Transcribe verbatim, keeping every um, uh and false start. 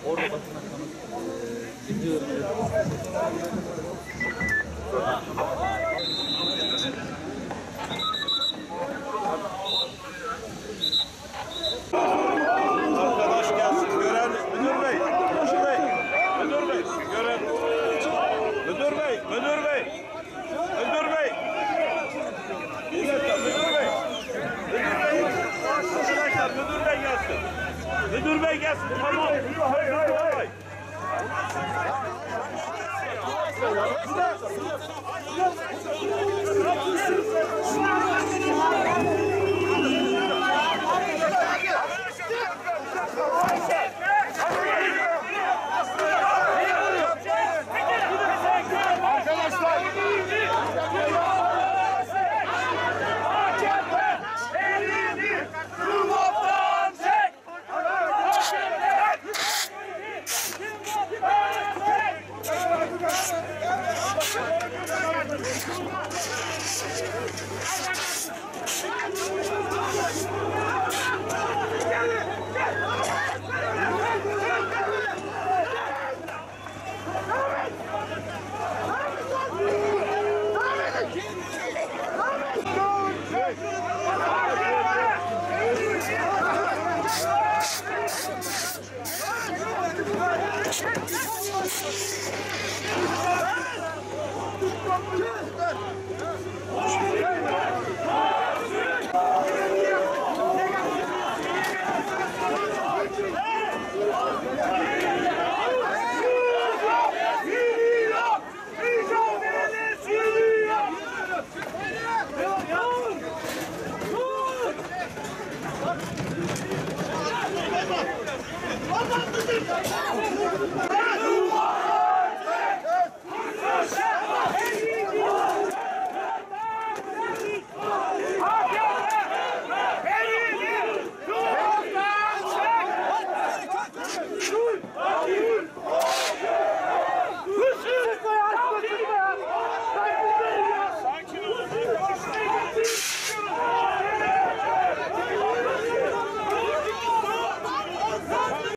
orada basın açmanız gidiyor. Arkadaş gelsin. Gören müdür bey. Müdür bey. Müdür bey. Gören. Müdür bey. Müdür bey. Müdür bey. Bir dakika müdür bey. Müdür bey. Arkadaşlar müdür bey gelsin. Müdür bey gelsin. Tamam. Hayır hayır hayır. Hey!